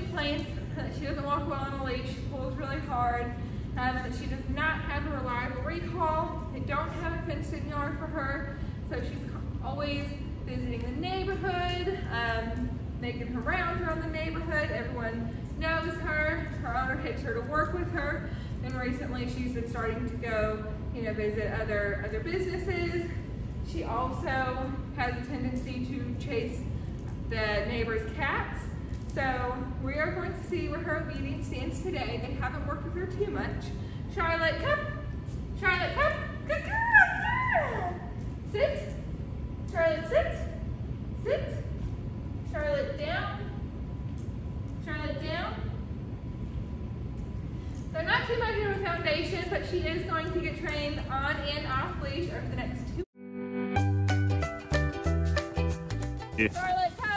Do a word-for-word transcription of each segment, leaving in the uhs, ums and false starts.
complaints that she doesn't walk well on a leash. She pulls really hard. Um, that she does not have a reliable recall. They don't have a fenced-in yard for her, so she's always visiting the neighborhood, um, making her rounds around the neighborhood. Everyone knows her. Her owner takes her to work with her, and recently she's been starting to go, you know, visit other other businesses. She also has a tendency to chase the neighbor's cats. So we are going to see where her obedience stands today. They haven't worked with her too much. Charlotte, come. Charlotte, come. Good girl. Sit. Charlotte, sit. Sit. Charlotte, down. Charlotte, down. So not too much of a foundation, but she is going to get trained on and off leash over the next two. Yeah. Charlotte, come.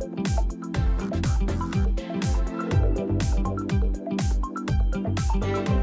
Thank you.